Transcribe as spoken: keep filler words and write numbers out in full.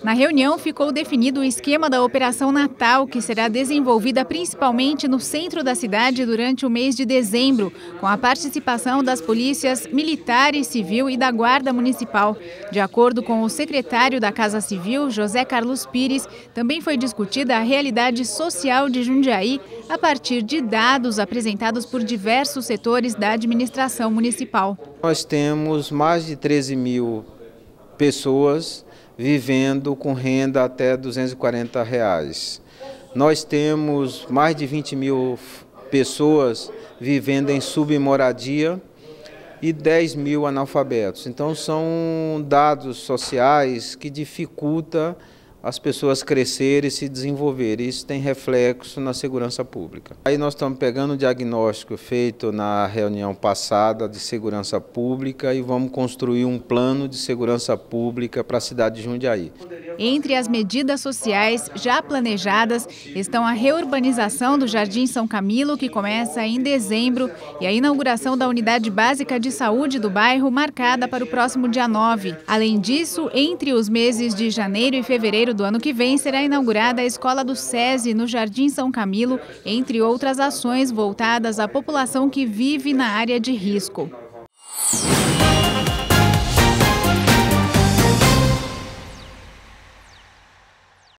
Na reunião ficou definido o esquema da Operação Natal, que será desenvolvida principalmente no centro da cidade durante o mês de dezembro, com a participação das polícias militar e civil e da Guarda Municipal. De acordo com o secretário da Casa Civil, José Carlos Pires, também foi discutida a realidade social de Jundiaí a partir de dados apresentados por diversos setores da administração municipal. Nós temos mais de treze mil pessoas vivendo com renda até duzentos e quarenta reais. Nós temos mais de vinte mil pessoas vivendo em submoradia e dez mil analfabetos. Então são dados sociais que dificultam as pessoas crescerem e se desenvolverem. Isso tem reflexo na segurança pública. Aí nós estamos pegando o diagnóstico feito na reunião passada de segurança pública e vamos construir um plano de segurança pública para a cidade de Jundiaí. Entre as medidas sociais já planejadas estão a reurbanização do Jardim São Camilo, que começa em dezembro, e a inauguração da Unidade Básica de Saúde do bairro, marcada para o próximo dia nove. Além disso, entre os meses de janeiro e fevereiro do ano que vem, será inaugurada a Escola do SESI no Jardim São Camilo, entre outras ações voltadas à população que vive na área de risco.